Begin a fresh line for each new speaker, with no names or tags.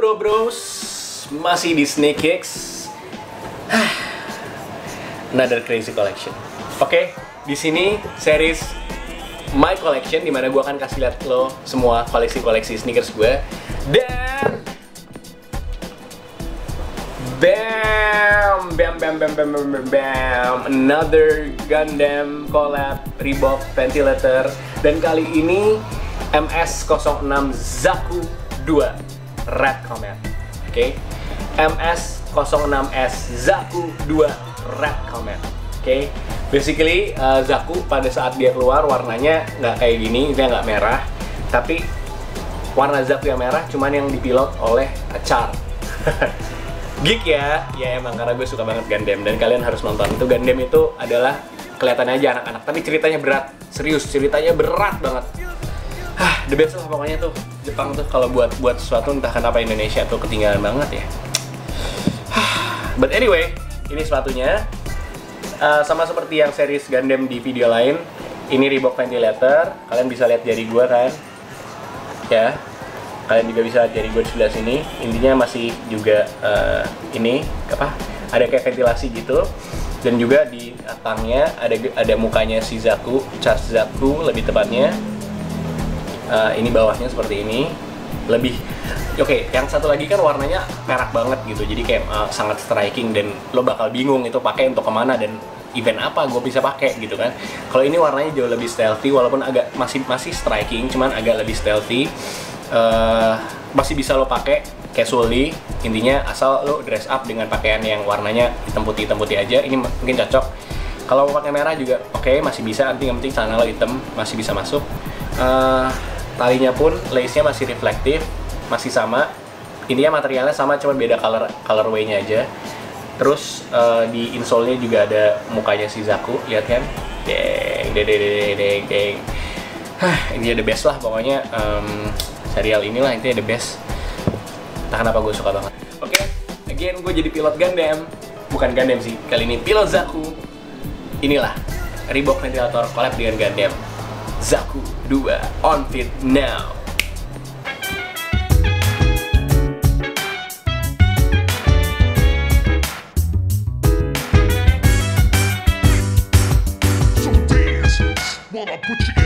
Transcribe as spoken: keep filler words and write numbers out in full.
bro bros, masih di SNEAKICKS. Another crazy collection. Oke, okay, di sini series My Collection, dimana gue akan kasih lihat lo semua koleksi-koleksi sneakers gue. Dan Bam, bam, bam, bam, bam, bam, bam, bam. Another Gundam collab Reebok Ventilator. Dan kali ini M S nol enam Zaku dua Red Comet. Oke, okay? M S nol enam S Zaku dua Red Comet. Oke, okay? Basically uh, Zaku pada saat dia keluar warnanya nggak kayak gini, dia nggak merah, tapi warna Zaku yang merah cuman yang dipilot oleh Char. Geek ya, ya emang karena gue suka banget Gundam dan kalian harus nonton. Itu Gundam itu adalah kelihatannya aja anak-anak, tapi ceritanya berat, serius, ceritanya berat banget. Hah, the best lah pokoknya tuh Jepang tuh kalau buat buat sesuatu, entah kenapa Indonesia tuh ketinggalan banget ya. Hah, but anyway, ini sepatunya uh, sama seperti yang series Gundam di video lain. Ini Reebok Ventilator, kalian bisa lihat jari gue kan, ya. Kalian juga bisa lihat jari gue di sebelah sini. Intinya masih juga uh, ini apa? Ada kayak ventilasi gitu. Dan juga di tangnya ada ada mukanya si Zaku, Char Zaku lebih tepatnya. Uh, ini bawahnya seperti ini. Lebih oke, okay, yang satu lagi kan warnanya perak banget gitu. Jadi kayak uh, sangat striking dan lo bakal bingung itu pakai untuk kemana dan event apa gue bisa pakai gitu kan. Kalau ini warnanya jauh lebih stealthy walaupun agak masih masih striking, cuman agak lebih stealthy. Uh, masih bisa lo pakai casually, intinya asal lo dress up dengan pakaian yang warnanya hitam putih hitam putih aja. Ini mungkin cocok. Kalau mau pakai merah juga oke, okay, masih bisa. Nanti yang penting celana lo hitam masih bisa masuk. Uh, talinya pun lace-nya masih reflektif, masih sama. Intinya materialnya sama, cuma beda color colorway-nya aja. Terus uh, di insole-nya juga ada mukanya si Zaku, lihat kan? Deng, deng, deng, deng, deng. Hah, ini the best lah pokoknya. Um, serial inilah intinya the best. Entah kenapa gue suka banget. Oke, okay, again gue jadi pilot Gundam. Bukan Gundam sih, kali ini pilot Zaku. Inilah Reebok Ventilator collab dengan Gundam. Zaku dua on fit now.
So dance, wanna put you